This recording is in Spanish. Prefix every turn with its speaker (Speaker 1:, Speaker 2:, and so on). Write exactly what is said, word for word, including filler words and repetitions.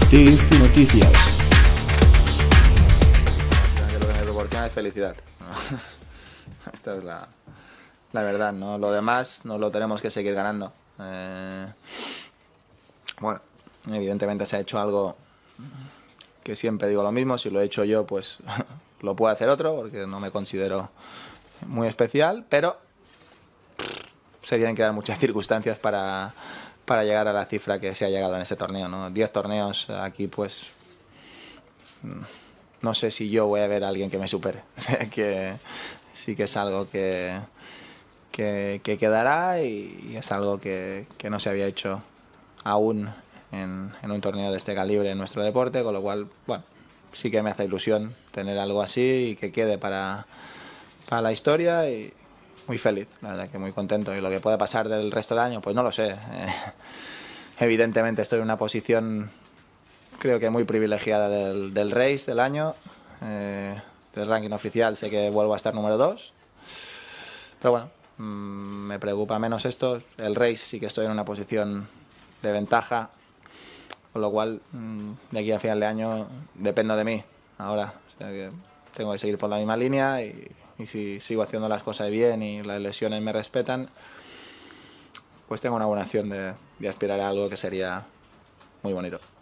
Speaker 1: TIFF Noticias.
Speaker 2: Que lo que me proporciona es felicidad. Esta es la, la verdad, ¿no? Lo demás no lo tenemos que seguir ganando. Eh, bueno, evidentemente se ha hecho algo que siempre digo lo mismo. Si lo he hecho yo, pues lo puede hacer otro, porque no me considero muy especial, pero se tienen que dar muchas circunstancias para, para llegar a la cifra que se ha llegado en este torneo, ¿no? Diez torneos aquí, pues no sé si yo voy a ver a alguien que me supere. O sea que sí que es algo que, que, que quedará y, y es algo que, que no se había hecho aún en, en un torneo de este calibre en nuestro deporte, con lo cual, bueno, sí que me hace ilusión tener algo así y que quede para, para la historia, y muy feliz, la verdad que muy contento. Y lo que puede pasar del resto del año, pues no lo sé. Eh, evidentemente estoy en una posición, creo que muy privilegiada del, del race del año. Eh, del ranking oficial sé que vuelvo a estar número dos, pero bueno, mmm, me preocupa menos esto. El race sí que estoy en una posición de ventaja, con lo cual mmm, de aquí a final de año dependo de mí ahora. O sea que tengo que seguir por la misma línea y, y si sigo haciendo las cosas bien y las lesiones me respetan, pues tengo una buena opción de, de aspirar a algo que sería muy bonito.